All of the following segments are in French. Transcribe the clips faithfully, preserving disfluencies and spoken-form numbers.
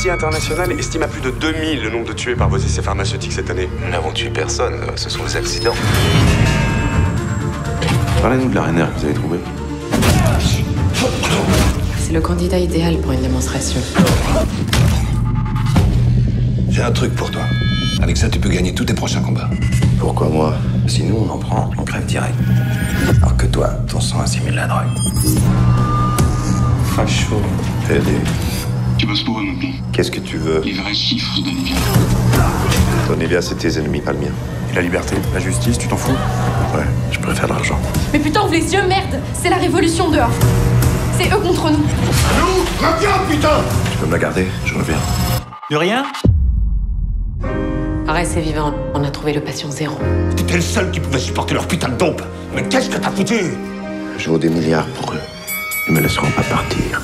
Amnesty International estime à plus de deux mille le nombre de tués par vos essais pharmaceutiques cette année. Nous n'avons tué personne, ce sont des accidents. Parlez-nous de la Rainer que vous avez trouvée. C'est le candidat idéal pour une démonstration. J'ai un truc pour toi. Avec ça, tu peux gagner tous tes prochains combats. Pourquoi moi? Si nous, on en prend, on crève direct. Alors que toi, ton sang assimile la drogue. Ah, chaud. T'es aidé. Tu bosses pour eux maintenant. Qu'est-ce que tu veux? Les vrais chiffres de Nivea. Ton Nivea, c'est tes ennemis, pas le mien. Et la liberté, la justice, tu t'en fous? Ouais, je préfère l'argent. Mais putain, ouvre les yeux, merde! C'est la révolution dehors. C'est eux contre nous. Nous, reviens, putain! Tu peux me la garder? Je reviens. De rien? Arès est vivant, on a trouvé le patient zéro. T'étais le seul qui pouvait supporter leur putain de dope. Mais qu'est-ce que t'as foutu? Je vaux des milliards pour eux. Ils me laisseront pas partir.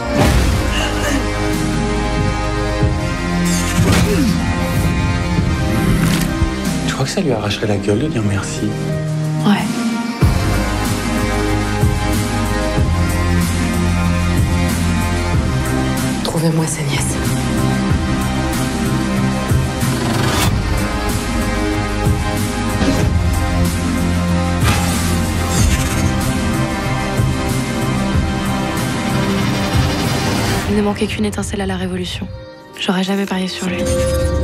Tu crois que ça lui arracherait la gueule de dire merci? Ouais. Trouvez-moi sa nièce. Il ne manquait qu'une étincelle à la révolution. J'aurais jamais parié sur lui.